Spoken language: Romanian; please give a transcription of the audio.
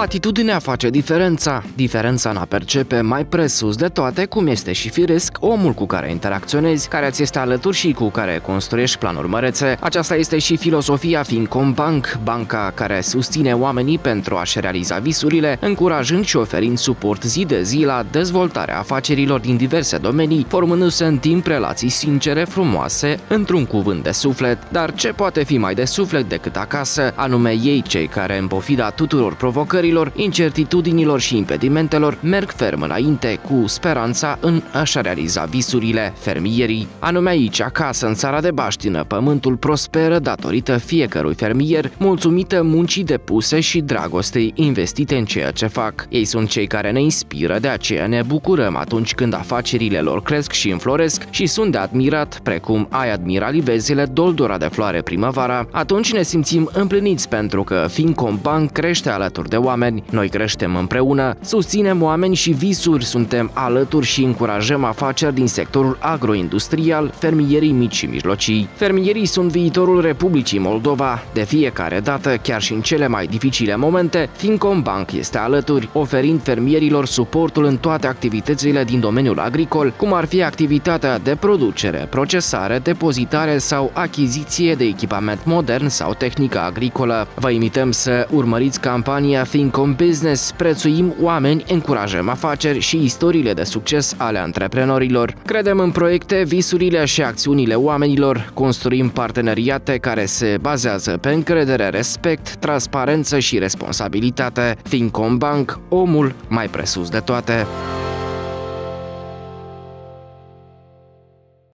Atitudinea face diferența. Diferența n-a percepe mai presus de toate, cum este și firesc, omul cu care interacționezi, care ți este alături și cu care construiești planuri mărețe. Aceasta este și filosofia Fincom Bank, banca care susține oamenii pentru a-și realiza visurile, încurajând și oferind suport zi de zi la dezvoltarea afacerilor din diverse domenii, formându-se în timp relații sincere, frumoase, într-un cuvânt de suflet. Dar ce poate fi mai de suflet decât acasă, anume ei cei care, în pofida tuturor provocărilor, incertitudinilor și impedimentelor, merg ferm înainte cu speranța în a-și realiza visurile, fermierii. Anume aici, acasă, în țara de baștină, pământul prosperă datorită fiecărui fermier, mulțumită muncii depuse și dragostei investite în ceea ce fac. Ei sunt cei care ne inspiră, de aceea ne bucurăm atunci când afacerile lor cresc și înfloresc și sunt de admirat, precum ai admira livezile doldora de floare primăvara. Atunci ne simțim împliniți pentru că Fincom Bank crește alături de oameni, noi creștem împreună, susținem oameni și visuri, suntem alături și încurajăm afaceri din sectorul agroindustrial, fermierii mici și mijlocii. Fermierii sunt viitorul Republicii Moldova. De fiecare dată, chiar și în cele mai dificile momente, Fincom Bank este alături, oferind fermierilor suportul în toate activitățile din domeniul agricol, cum ar fi activitatea de producere, procesare, depozitare sau achiziție de echipament modern sau tehnică agricolă. Vă invităm să urmăriți campania Fincom Business, prețuim oameni, încurajăm afaceri și istoriile de succes ale antreprenorilor. Credem în proiecte, visurile și acțiunile oamenilor, construim parteneriate care se bazează pe încredere, respect, transparență și responsabilitate. Fincom Bank, omul mai presus de toate.